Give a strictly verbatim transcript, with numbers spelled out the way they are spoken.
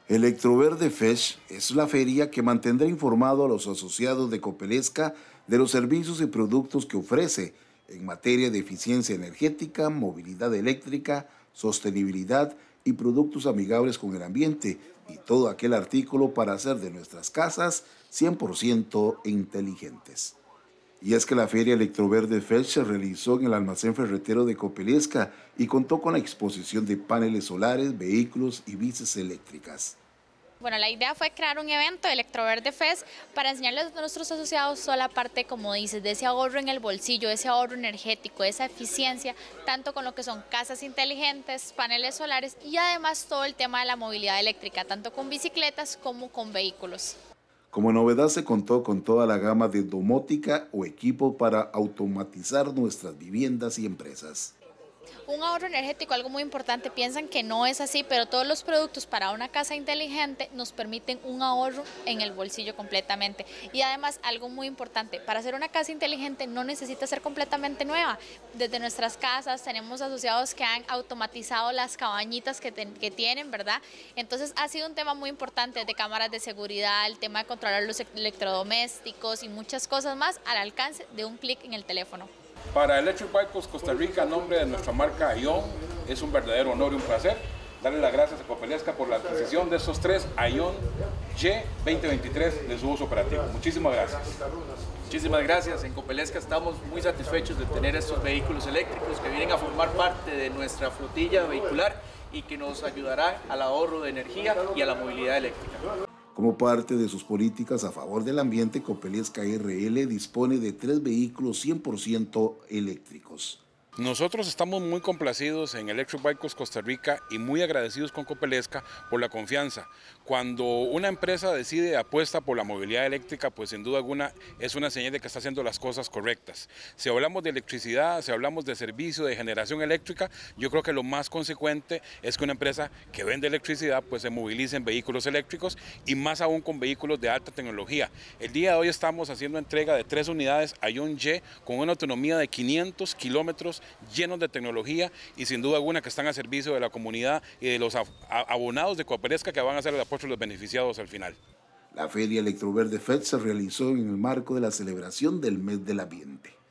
Electroverde Fest es la feria que mantendrá informado a los asociados de Copelesca de los servicios y productos que ofrece en materia de eficiencia energética, movilidad eléctrica, sostenibilidad y productos amigables con el ambiente y todo aquel artículo para hacer de nuestras casas cien por ciento inteligentes. Y es que la Feria Electroverde Fest se realizó en el almacén ferretero de Copelesca y contó con la exposición de paneles solares, vehículos y bicis eléctricas. Bueno, la idea fue crear un evento, Electroverde Fest, para enseñarles a nuestros asociados toda la parte, como dices, de ese ahorro en el bolsillo, ese ahorro energético, esa eficiencia, tanto con lo que son casas inteligentes, paneles solares y además todo el tema de la movilidad eléctrica, tanto con bicicletas como con vehículos. Como novedad se contó con toda la gama de domótica o equipo para automatizar nuestras viviendas y empresas. Un ahorro energético, algo muy importante, piensan que no es así, pero todos los productos para una casa inteligente nos permiten un ahorro en el bolsillo completamente. Y además, algo muy importante, para hacer una casa inteligente no necesita ser completamente nueva. Desde nuestras casas tenemos asociados que han automatizado las cabañitas que, ten, que tienen, ¿verdad? Entonces ha sido un tema muy importante de cámaras de seguridad, el tema de controlar los electrodomésticos y muchas cosas más al alcance de un clic en el teléfono. Para Electric Vehicles Costa Rica, a nombre de nuestra marca Ion, es un verdadero honor y un placer darle las gracias a Copelesca por la adquisición de estos tres Ion G veinte veintitrés de su uso operativo. Muchísimas gracias. Muchísimas gracias. En Copelesca estamos muy satisfechos de tener estos vehículos eléctricos que vienen a formar parte de nuestra flotilla vehicular y que nos ayudarán al ahorro de energía y a la movilidad eléctrica. Como parte de sus políticas a favor del ambiente, Copelesca R L dispone de tres vehículos cien por ciento eléctricos. Nosotros estamos muy complacidos en Electric Vehicles Costa Rica y muy agradecidos con Copelesca por la confianza. Cuando una empresa decide apuesta por la movilidad eléctrica, pues sin duda alguna es una señal de que está haciendo las cosas correctas. Si hablamos de electricidad, si hablamos de servicio, de generación eléctrica, yo creo que lo más consecuente es que una empresa que vende electricidad pues se movilice en vehículos eléctricos y más aún con vehículos de alta tecnología. El día de hoy estamos haciendo entrega de tres unidades Ion G con una autonomía de quinientos kilómetros llenos de tecnología y sin duda alguna que están a servicio de la comunidad y de los abonados de Copelesca que van a ser el apoyo de los beneficiados al final. La Feria Electroverde Fest se realizó en el marco de la celebración del Mes del Ambiente.